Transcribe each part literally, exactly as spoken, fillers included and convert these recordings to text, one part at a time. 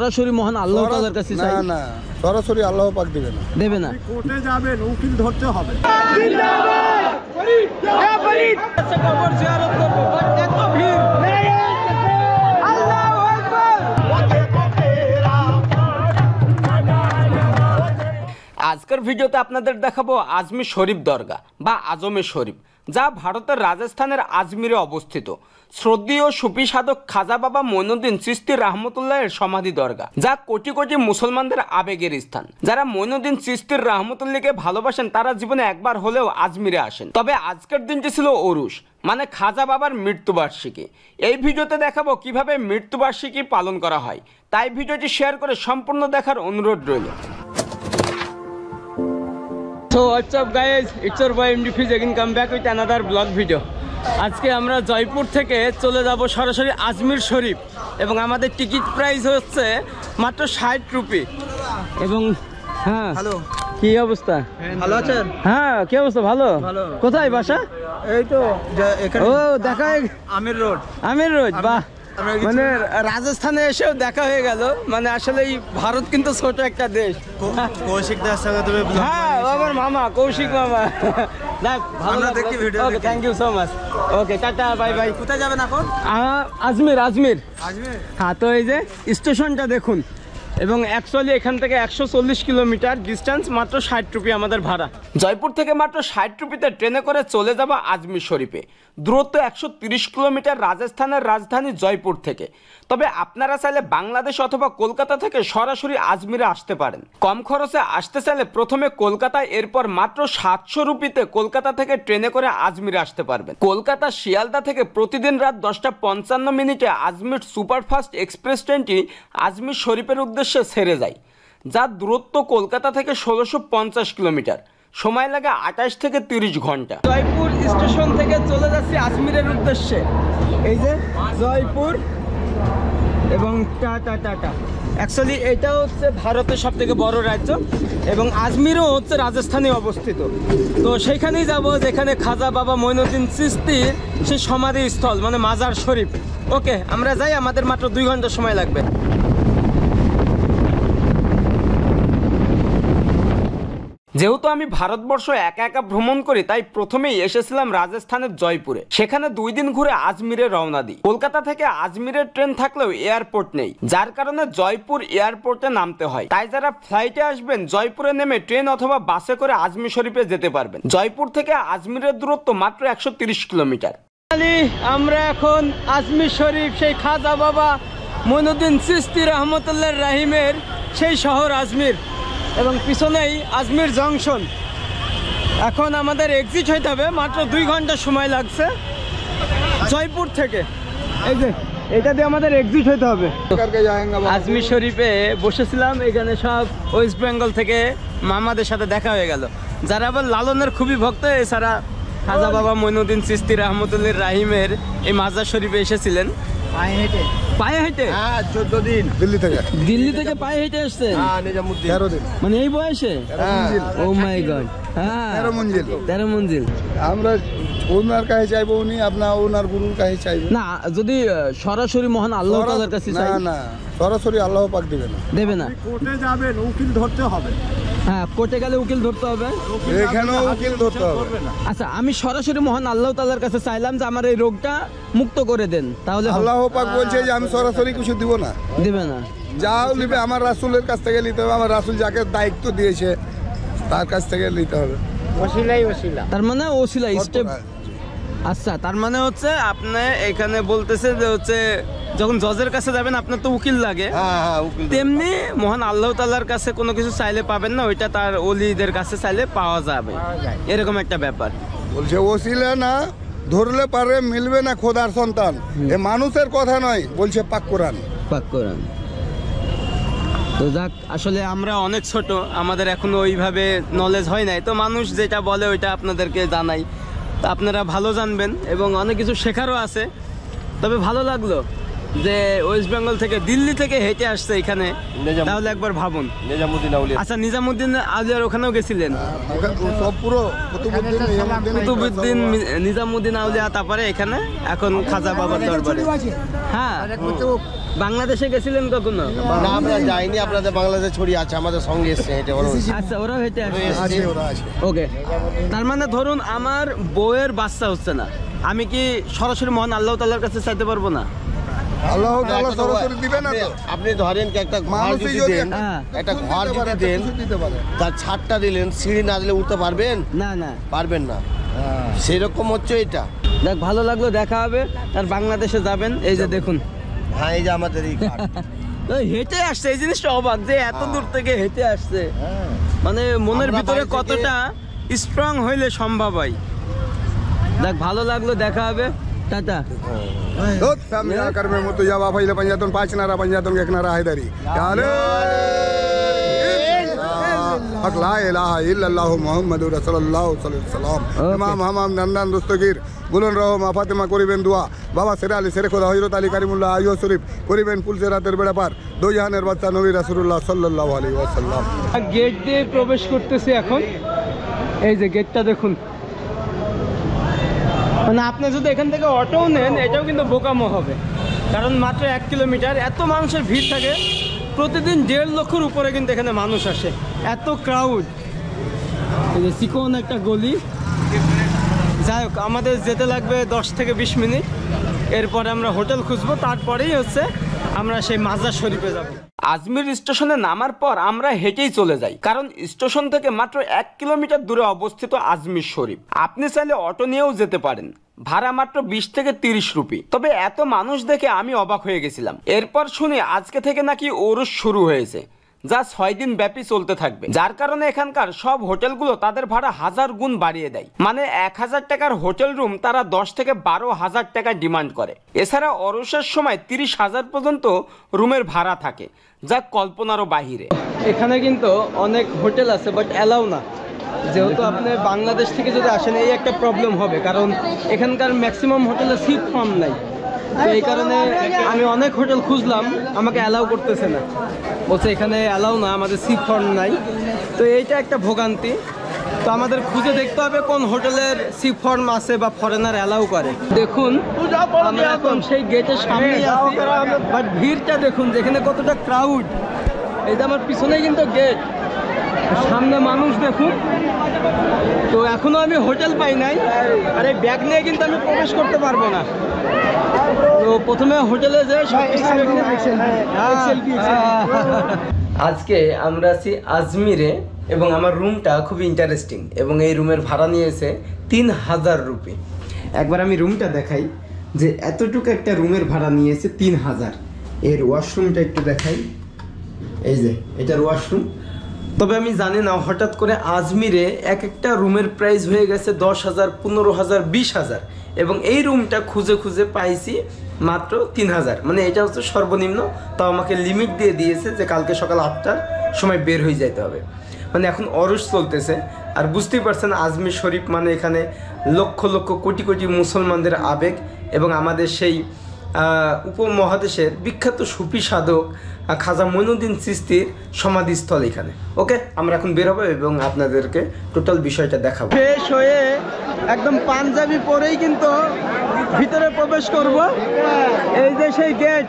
সরাসরি মহান আল্লাহ তাআলার কাছে চাই। না না, সরাসরি আল্লাহ পাক দিবে না, দেবে না। কোর্টে যাবেন, উকিল ধরতে হবে। কবর জিয়ারত করব, বাট এত ভিড়। আল্লাহু আকবার। আজকের ভিডিওতে আপনাদের দেখাবো আজমির শরীফ দরগা বা আজমের শরীফ, যা ভারতের রাজস্থানের আজমিরে অবস্থিত। শ্রদ্ধেয় সুফি সাধক খাজা বাবা মঈনুদ্দিন চিশতি রাহমাতুল্লাহের সমাধি দরগা, যা কোটি কোটি মুসলমানদের আবেগের স্থান। যারা মঈনুদ্দিন চিশতির রাহমাতুল্লাহকে ভালোবাসেন তারা জীবনে একবার হলেও আজমিরে আসেন। তবে আজকের দিনটি ছিল ওরুস, মানে খাজা বাবার মৃত্যুবার্ষিকী। এই ভিডিওতে দেখাবো কিভাবে মৃত্যুবার্ষিকী পালন করা হয়, তাই ভিডিওটি শেয়ার করে সম্পূর্ণ দেখার অনুরোধ রইল। So what's up guys, it's your boy M D Fiz again, come back with another vlog video. আজকে আমরা জয়পুর থেকে চলে যাব সরাসরি আজমির শরীফ এবং আমাদের টিকিট প্রাইস হচ্ছে মাত্র ষাট রুপি। এবং হ্যাঁ, হ্যালো, কি অবস্থা? ভালো আছেন? হ্যাঁ, কি অবস্থা? ভালো। কোথায় বাসা? এই তো এখানে। ও দেখা, আমির রোড। আমির রোড, বাহ। মানে রাজস্থানে এসেও দেখা হয়ে গেল। মানে আসলে এই ভারত কিন্তু ছোট একটা দেশ। কৌশিক দাস সাথে তুমি হ্যাঁ, আমার মামা কৌশিক মামা। দেখ, ভালো দেখি video. Okay, thank you so much. Okay, tata, bye bye. কোথায় যাবেন এখন? আজমির, আজমির। আজমির? হ্যাঁ, তো এই যে স্টেশনটা দেখুন, এবং অ্যাকচুয়ালি এখান থেকে একশো চল্লিশ কিলোমিটার ডিস্টেন্স, মাত্র ষাট রুপি আমাদের ভাড়া। জয়পুর থেকে মাত্র ষাট রুপিতে ট্রেনে করে চলে যাব আজমির শরীফে। দূরত্ব একশো তিরিশ কিলোমিটার রাজস্থানের রাজধানী জয়পুর থেকে। তবে আপনারা চাইলে বাংলাদেশ অথবা কলকাতা থেকে সরাসরি আজমিরে আসতে পারেন। কম খরচে আসতে চাইলে প্রথমে কলকাতায়, এরপর মাত্র সাতশো রুপিতে কলকাতা থেকে ট্রেনে করে আজমিরে আসতে পারবেন। কলকাতা শিয়ালদা থেকে প্রতিদিন রাত দশটা পঞ্চান্ন মিনিটে আজমির সুপারফাস্ট এক্সপ্রেস ট্রেনটি আজমির শরীফের উদ্দেশ্যে ছেড়ে যায়, যার দূরত্ব কলকাতা থেকে ষোলোশো পঞ্চাশ কিলোমিটার। সময় লাগে আঠাশ থেকে তিরিশ ঘন্টা। জয়পুর স্টেশন থেকে চলে যাচ্ছি আজমিরের উদ্দেশ্যে। এই যে জয়পুর এবং টাটা টাটা। অ্যাকচুয়ালি এটা হচ্ছে ভারতের সব থেকে বড় রাজ্য এবং আজমিরও হচ্ছে রাজস্থানে অবস্থিত। তো সেইখানেই যাব যেখানে খাজা বাবা মঈনুদ্দিন চিশতির সেই সমাধিস্থল, মানে মাজার শরীফ। ওকে, আমরা যাই, আমাদের মাত্র দুই ঘন্টা সময় লাগবে। যেহেতু আমি ভারতবর্ষ একা একা ভ্রমণ করি, তাই প্রথমেই এসেছিলাম রাজস্থানের জয়পুরে। সেখানে দুই দিন ঘুরে আজমিরে রওনা দিই। কলকাতা থেকে আজমিরের ট্রেন থাকলেও এয়ারপোর্ট নেই, যার কারণে জয়পুর এয়ারপোর্টে নামতে হয়। তাই যারা ফ্লাইটে আসবেন, জয়পুরে নেমে ট্রেন অথবা বাসে করে আজমির শরীফে যেতে পারবেন। জয়পুর থেকে আজমিরের দূরত্ব মাত্র একশো তিরিশ কিলোমিটার। আমরা এখন আজমির শরীফ, সেই খাজা বাবা মঈনুদ্দিন চিশতি রহমতুল্লাহ রাহিমের সেই শহর আজমির, এবং পিছনেই আজমির জংশন। এখন আমাদের এক্সিট হইতে হবে, মাত্র দুই ঘন্টা সময় লাগছে জয়পুর থেকে। এই যে এটা দিয়ে আমাদের এক্সিট হইতে হবে। আজমির শরীফে বসেছিলাম, এখানে সব ওয়েস্ট বেঙ্গল থেকে মামাদের সাথে দেখা হয়ে গেল, যারা আবার লালনের খুবই ভক্ত। এছাড়া খাজা বাবা মঈনুদ্দিন চিশতি রহমতুল্লাহ রাহিমের এই মাজার শরীফে এসেছিলেন পায়ে হেঁটে। পায়ে হেঁটে? হ্যাঁ, চোদ্দ দিন দিল্লি থেকে দিল্লি থেকে পায়ে হেঁটে আসছে। তেরো দিন, মানে এই বয়সে? Oh my god. হ্যাঁ, তেরো মঞ্জিল। তেরো মঞ্জিল। আমরা ওনার কাছে চাইবো, উনি আপনার ওনার গুরুর কাছে চাইবে না। যদি সরাসরি মহান আল্লাহ তাআলার কাছে চাই, না না, সরাসরি আল্লাহ পাক দিবে না, দেবে না। কোর্টে যাবেন, উকিল ধরতে হবে। হ্যাঁ, কোর্টে গেলে উকিল ধরতে হবে, এখানেও উকিল ধরতে হবে। আচ্ছা, আমি সরাসরি মহান আল্লাহ তাআলার কাছে চাইলাম যে আমার এই রোগটা মুক্ত করে দেন, তাহলে আল্লাহ পাক বলছে যে আমি সরাসরি কিছু দিব না, দিবে না। যাও নিবে আমার রাসূলের কাছ থেকে নিতে হবে। আমার রাসূল যাকে দায়িত্ব দিয়েছে তার কাছ থেকে নিতে হবে। ওসিলাই ওসিলা, তার মানে ওসিলা স্টেপ। আচ্ছা, তার মানে হচ্ছে আপনি এখানে বলতেছে যে হচ্ছে যখন জজের কাছে যাবেন আপনার তো উকিল লাগে, তেমনি মহান আল্লাহ তাআলার কাছে কোনো কিছু চাইলে পাবেন না, ওইটা তার ওলিদের কাছে চাইলে পাওয়া যাবে, এরকম একটা ব্যাপার। বলছে ওসিলা না ধরলে পারে মিলবে না খোদার সন্তান, এ মানুষের কথা নয়, বলছে পাক কোরআন। পাক কোরআন। তো যাক, আসলে আমরা অনেক ছোট, আমাদের এখনো ওইভাবে নলেজ হয় নাই, তো মানুষ যেটা বলে ওইটা আপনাদেরকে জানাই, তো আপনারা ভালো জানবেন এবং অনেক কিছু শেখারও আছে। তবে ভালো লাগলো যে ওয়েস্ট বেঙ্গল থেকে দিল্লি থেকে হেঁটে আসছে এখানে, নিজাম- তাহলে একবার ভাবুন। নিজামুদ্দিন আউলিয়া। আচ্ছা, নিজামুদ্দিন আউলিয়ার ওখানেও গেছিলেন? সব পুরো কুতুবুদ্দিন নিজামুদ্দিন কুতুবুদ্দিন নিজামুদ্দিন আউলিয়া, তারপরে এখানে এখন খাজা বাবার দরবারে। হ্যাঁ, বাংলাদেশে গেছিলেন কখনো? না, আমরা যাইনি, আপনাদের বাংলাদেশে ছড়ি আছে, আমাদের সঙ্গে এসছে হেঁটে ওরা। আচ্ছা, ওরাও হেঁটে আসছে। আছে, ওরা আছে। ওকে, তার মানে ধরুন আমার বউয়ের বাচ্চা হচ্ছে না, আমি কি সরাসরি মহান আল্লাহ তাআলার কাছে চাইতে পারবো না? আল্লাহ তাআলা সরাসরি দিবে না তো। আপনি- আপনি ধরেন কি একটা ঘর মানুষই যদি যদি দেন, একটা- হ্যাঁ। একটা ঘর দিতে যদি পারে, দেন, কিছু দিতে পারে। তার ছাদটা দিলেন, সিঁড়ি না দিলে উঠতে পারবেন? না না, পারবেন না। সেরকম হচ্ছে এটা। দেখ, ভালো লাগলো, দেখা হবে। তার বাংলাদেশে যাবেন, এই যে দেখুন হ্যাঁ, এই যে আমাদের এই ঘাট। ওই হেঁটে আসছে, এই জিনিসটা অবাক যে এত দূর থেকে হেঁটে আসছে, মানে মনের আমরা ভিতরে বাড়ি থেকে- কতটা স্ট্রং হইলে সম্ভব হয়। দেখ, ভালো লাগলো, দেখা হবে, tata. Dot kami akar memu tu ya bapak ila panjatun pac nara panjatun ke nara haidari. Ya le. Hak la ilaha illallah Muhammadur Rasulullah sallallahu alaihi wasallam. Imam Hamam Nandan Dustagir Gulun Raho Ma Fatima করিবেন দোয়া। বাবা সেরা আলী সেরে খোদা হযরত আলী কারিমুল্লাহ আইয়ো শরীফ করিবেন পুলসে রাতের বেড়া পার দো জাহানের বাদশা নবী রাসূলুল্লাহ সাল্লাল্লাহু আলাইহি ওয়াসাল্লাম। গেট দিয়ে প্রবেশ করতেছি এখন, এই যে গেটটা দেখুন। মানে আপনি যদি এখান থেকে অটো নেন, এটাও কিন্তু বোকামো হবে, কারণ মাত্র এক কিলোমিটার, এত মানুষের ভিড় থাকে প্রতিদিন, দেড় লক্ষর উপরে কিন্তু এখানে মানুষ আসে, এত ক্রাউড। এই যে চিকন একটা গলি। যাই হোক, আমাদের যেতে লাগবে দশ থেকে বিশ মিনিট, এরপরে আমরা হোটেল খুঁজবো, তারপরেই হচ্ছে আমরা সেই মাজার শরীফে যাব। আজমির স্টেশনে নামার পর আমরা হেঁটেই চলে যাই, কারণ স্টেশন থেকে মাত্র এক কিলোমিটার দূরে অবস্থিত আজমির শরীফ। আপনি চাইলে অটো নিয়েও যেতে পারেন, ভাড়া মাত্র বিশ থেকে তিরিশ রুপি। তবে এত মানুষ দেখে আমি অবাক হয়ে গেছিলাম। এরপর শুনি আজকে থেকে নাকি ওরস শুরু হয়েছে, যা ছয় দিন ব্যাপী চলতে থাকবে, যার কারণে এখানকার সব হোটেলগুলো তাদের ভাড়া হাজার গুণ বাড়িয়ে দেয়। মানে এক হাজার টাকার হোটেল রুম তারা দশ থেকে বারো হাজার টাকা ডিমান্ড করে। এছাড়া অরসের সময় তিরিশ হাজার পর্যন্ত রুমের ভাড়া থাকে, যা কল্পনারও বাহিরে। এখানে কিন্তু অনেক হোটেল আছে, বাট অ্যালাউ না, যেহেতু আপনি বাংলাদেশ থেকে যদি আসেন এই একটা প্রবলেম হবে, কারণ এখানকার ম্যাক্সিমাম হোটেলে সিট ফার্ম নাই। তো এই কারণে আমি অনেক হোটেল খুঁজলাম, আমাকে অ্যালাউ করতেছে না, বলছে এখানে অ্যালাউ না, আমাদের সিট ফার্ম নাই। তো এইটা একটা ভোগান্তি। তো আমাদের খুঁজে দেখতে হবে কোন হোটেলের সি ফর্ম আছে বা ফরেনার অ্যালাউ করে। দেখুন, আমরা এখন সেই গেটের সামনে আছি, বাট ভিড়টা দেখুন যেখানে কতটা ক্রাউড। এই যে আমার পিছনে কিন্তু গেট, সামনে মানুষ দেখুন। তো এখনো আমি হোটেল পাই নাই, আর এই ব্যাগ নিয়ে কিন্তু আমি প্রবেশ করতে পারবো না। তো প্রথমে হোটেলে যাই। আজকে আমরা আছি আজমিরে, এবং আমার রুমটা খুব ইন্টারেস্টিং, এবং এই রুমের ভাড়া নিয়েছে তিন হাজার রুপি। একবার আমি রুমটা দেখাই, যে এতটুকু একটা রুমের ভাড়া নিয়েছে তিন হাজার। এর ওয়াশরুমটা একটু দেখাই, এই যে এটার ওয়াশরুম। তবে আমি জানি না হঠাৎ করে আজমিরে এক একটা রুমের প্রাইস হয়ে গেছে দশ হাজার, পনেরো হাজার, বিশ হাজার, এবং এই রুমটা খুঁজে খুঁজে পাইছি মাত্র তিন হাজার। মানে এটা হচ্ছে সর্বনিম্ন। তাও আমাকে লিমিট দিয়ে দিয়েছে যে কালকে সকাল আটটার সময় বের হয়ে যেতে হবে। মানে এখন অরস চলতেছে, আর বুঝতেই পারছেন আজমির শরীফ মানে এখানে লক্ষ লক্ষ কোটি কোটি মুসলমানদের আবেগ, এবং আমাদের সেই উপমহাদেশের বিখ্যাত সুফি সাধক খাজা মঈনুদ্দিন চিশতির সমাধিস্থল এখানে। ওকে, আমরা এখন বের হবো এবং আপনাদেরকে টোটাল বিষয়টা দেখাবো। ফ্রেশ হয়ে একদম পাঞ্জাবি পরেই কিন্তু ভিতরে প্রবেশ করব। এই যে সেই গেট,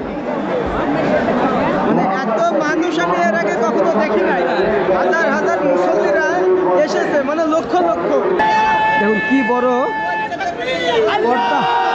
মানে এত মানুষ আমি এর আগে কখনো দেখি নাই। হাজার হাজার মুসল্লিরা এসেছে, মানে লক্ষ লক্ষ। দেখুন কি বড় পর্দা।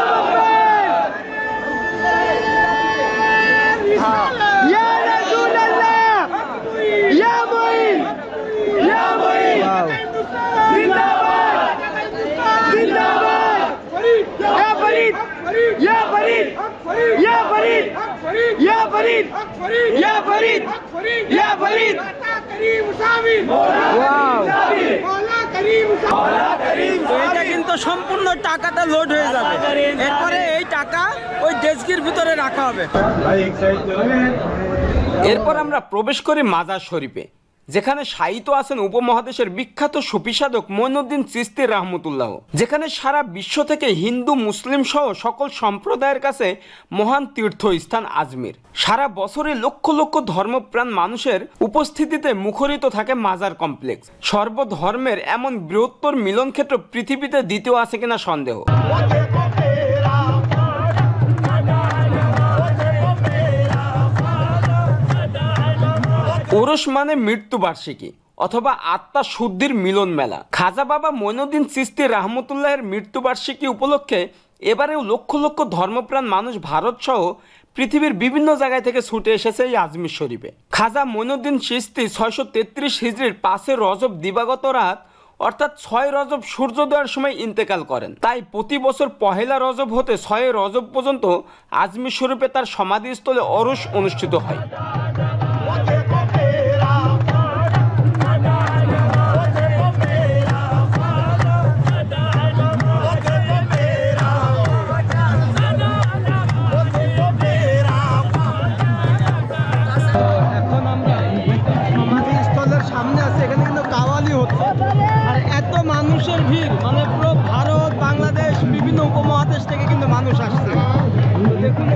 এটা কিন্তু সম্পূর্ণ টাকাটা লোড হয়ে যাবে, এরপরে এই টাকা ওই ডেস্কের ভিতরে রাখা হবে। এরপর আমরা প্রবেশ করি মাজার শরীফে, যেখানে শায়িত আছেন উপমহাদেশের বিখ্যাত সুফি সাধক মঈনুদ্দিন চিশতি রাহমাতুল্লাহ, যেখানে সারা বিশ্ব থেকে হিন্দু মুসলিম সহ সকল সম্প্রদায়ের কাছে মহান তীর্থস্থান আজমির। সারা বছরে লক্ষ লক্ষ ধর্মপ্রাণ মানুষের উপস্থিতিতে মুখরিত থাকে মাজার কমপ্লেক্স। সর্বধর্মের এমন বৃহত্তর মিলন ক্ষেত্র পৃথিবীতে দ্বিতীয় আছে কিনা সন্দেহ। ওরস মানে মৃত্যুবার্ষিকী অথবা আত্মা শুদ্ধির মিলন মেলা। খাজা বাবা মঈনুদ্দিন চিশতি রাহমাতুল্লাহের মৃত্যুবার্ষিকী উপলক্ষে এবারেও লক্ষ লক্ষ ধর্মপ্রাণ মানুষ ভারত সহ পৃথিবীর বিভিন্ন জায়গায় থেকে ছুটে এসেছে এই আজমির শরীফে। খাজা মঈনুদ্দিন চিশতি ছয়শো তেত্রিশ হিজরির পাঁচে রজব দিবাগত রাত অর্থাৎ ছয় রজব সূর্যোদয়ের সময় ইন্তেকাল করেন। তাই প্রতি বছর পহেলা রজব হতে ছয় রজব পর্যন্ত আজমির শরীফে তার সমাধিস্থলে ওরস অনুষ্ঠিত হয়। মানুষের ভিড় মানে পুরো ভারত বাংলাদেশ বিভিন্ন উপমহাদেশ থেকে কিন্তু মানুষ আসছে। দেখুন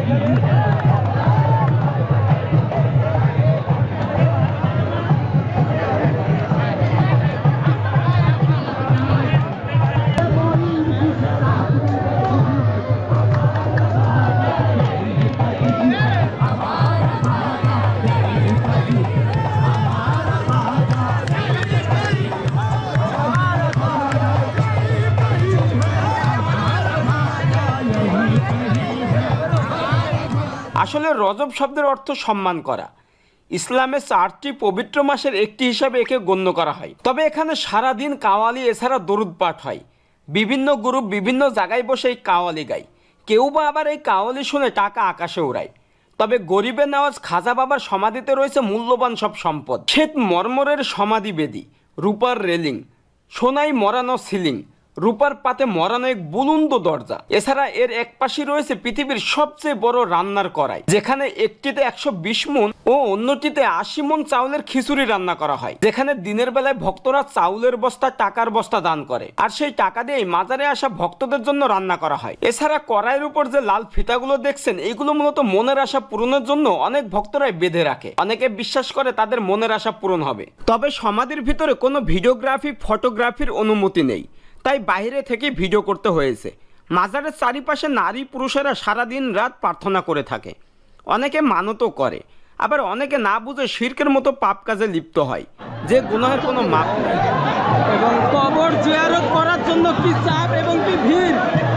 আসলে রজব শব্দের অর্থ সম্মান করা। ইসলামের চারটি পবিত্র মাসের একটি হিসাবে একে গণ্য করা হয়। তবে এখানে সারাদিন কাওয়ালি এছাড়া দরুদ পাঠ হয়। বিভিন্ন গ্রুপ বিভিন্ন জায়গায় বসে এই কাওয়ালি গায়। কেউ বা আবার এই কাওয়ালি শুনে টাকা আকাশে উড়ায়। তবে গরিবের নওয়াজ খাজা বাবার সমাধিতে রয়েছে মূল্যবান সব সম্পদ। শ্বেত মর্মরের সমাধি বেদি, রূপার রেলিং, সোনাই মরানো সিলিং, রূপার পাতে মরানো এক বুলন্দ দরজা। এছাড়া এর এক পাশে রয়েছে পৃথিবীর সবচেয়ে বড় রান্নার কড়াই, যেখানে একটিতে একশো বিশ মণ ও অন্যটিতে আশি মণ চাউলের খিচুড়ি রান্না করা হয়। যেখানে দিনের বেলায় ভক্তরা চাউলের বস্তা টাকার বস্তা দান করে, আর সেই টাকা দিয়েই মাজারে আসা ভক্তদের জন্য রান্না করা হয়। এছাড়া কড়াইয়ের উপর যে লাল ফিতাগুলো দেখছেন, এইগুলো মূলত মনের আশা পূরণের জন্য অনেক ভক্তরাই বেঁধে রাখে। অনেকে বিশ্বাস করে তাদের মনের আশা পূরণ হবে। তবে সমাধির ভিতরে কোনো ভিডিওগ্রাফি ফটোগ্রাফির অনুমতি নেই, তাই বাইরে থেকে ভিডিও করতে হয়েছে। মাজারের চারিপাশে নারী পুরুষেরা সারাদিন রাত প্রার্থনা করে থাকে। অনেকে মানতও করে, আবার অনেকে না বুঝে শিরকের মতো পাপ কাজে লিপ্ত হয়, যে গুনাহের কোনো মাপ নেই। এবং কবর জিয়ারত করার জন্য কি চাপ এবং কি ভিড়।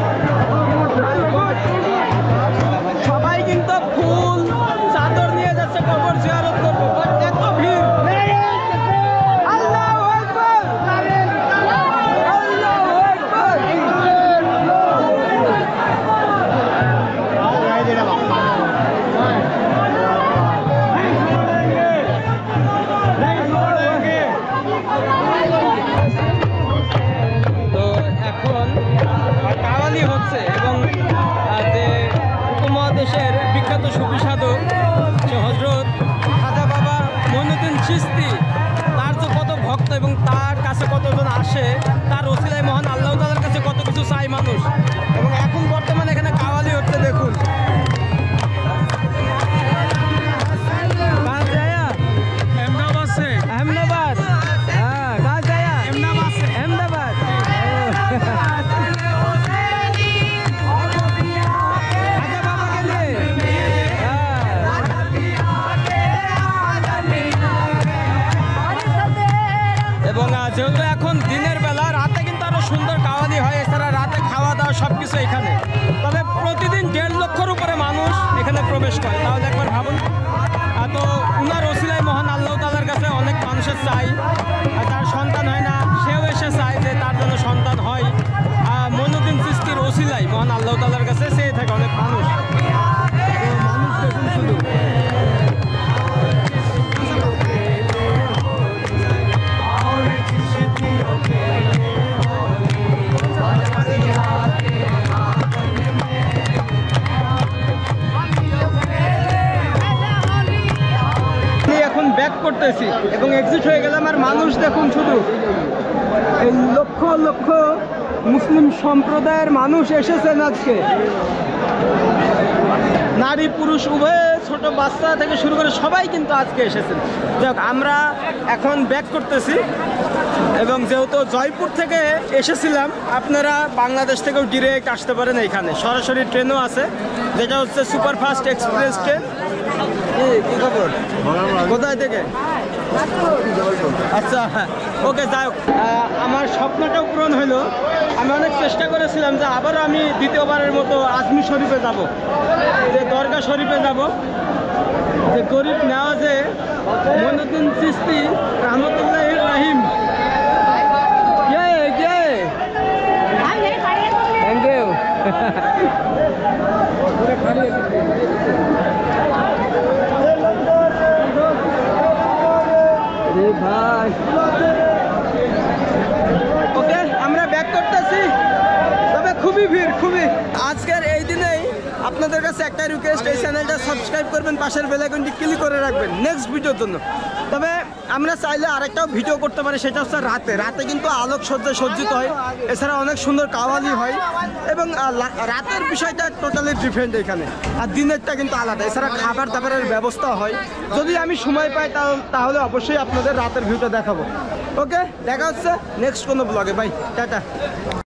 সবাই কিন্তু ফুল চাদর নিয়ে যাচ্ছে কবর জিয়ারত করবো, এত ভিড়। উপমহাদেশের বিখ্যাত সুফি সাধক সে হযরত খাজা বাবা মঈনুদ্দিন চিশতি, তার তো কত ভক্ত এবং তার কাছে কতজন আসে, তার ওসিলায় মহান আল্লাহ তাআলার কাছে কত কিছু চাই মানুষ। এবং এখন বর্তমানে এখানে কাওয়ালি হচ্ছে, দেখুন। अहमदाबाद, हाँ, कहाँ से आया? अहमदाबाद। এবং যেহেতু এখন দিনের বেলা, রাতে কিন্তু আরো সুন্দর কাওয়ালি হয়। এছাড়া রাতে খাওয়া দাওয়া সবকিছু এখানে। তবে প্রতিদিন দেড় লক্ষর উপরে মানুষ এখানে প্রবেশ করে। তাহলে একবার ভাবুন। তো উনার ওসিলায় মহান আল্লাহ তাআলার কাছে অনেক মানুষের চাই, তার সন্তান হয় না, সেও এসে চায় যে তার জন্য সন্তান হয়। মঈনুদ্দিন চিশতির ওসিলায় মহান আল্লাহ তাআলার কাছে চেয়ে থাকে অনেক মানুষ। মানুষ দেখুন শুধু। এখন ব্যাক করতে করতেছি এবং এক্সিট হয়ে গেলাম। আর মানুষ দেখুন শুধু এই লক্ষ লক্ষ মুসলিম সম্প্রদায়ের মানুষ এসেছেন আজকে, নারী পুরুষ উভয়ে, ছোট বাচ্চা থেকে শুরু করে সবাই কিন্তু আজকে এসেছেন। যাক, আমরা এখন ব্যাক করতেছি এবং যেহেতু জয়পুর থেকে এসেছিলাম, আপনারা বাংলাদেশ থেকেও ডিরেক্ট আসতে পারেন এখানে, সরাসরি ট্রেনও আছে, যেটা হচ্ছে সুপারফাস্ট এক্সপ্রেস ট্রেন। কি খবর, কোথায় থেকে? আচ্ছা, ওকে, যাই হোক, আমার স্বপ্নটাও পূরণ হইলো। আমি অনেক চেষ্টা করেছিলাম যে আবারও আমি দ্বিতীয়বারের মতো আজমির শরীফে যাব, যে দরগা শরীফে যাব, যে গরিব নেওয়াজে মঈনুদ্দিন চিশতি রহমতুল্লাহ রাহিম। Thank you. ভাই, ওকে, আমরা ব্যাক করতেছি, তবে খুবই ভিড়, খুবই। আজকের এই দিনেই আপনাদের কাছে একটা রিকোয়েস্ট, এই চ্যানেলটা সাবস্ক্রাইব করবেন, পাশের বেল আইকনটি ক্লিক করে রাখবেন নেক্সট ভিডিওর জন্য। তবে আমরা চাইলে আরেকটাও ভিডিও করতে পারি, সেটা হচ্ছে রাতে। রাতে কিন্তু আলোকসজ্জায় সজ্জিত হয়, এছাড়া অনেক সুন্দর কাওয়ালি হয় এবং রাতের বিষয়টা টোটালি ডিফারেন্ট এখানে, আর দিনেরটা কিন্তু আলাদা। এছাড়া খাবার দাবারের ব্যবস্থা হয়, যদি আমি সময় পাই তাহলে অবশ্যই আপনাদের রাতের ভিউটা দেখাবো। ওকে, দেখা হচ্ছে নেক্সট কোনো ব্লগে। Bye, tata.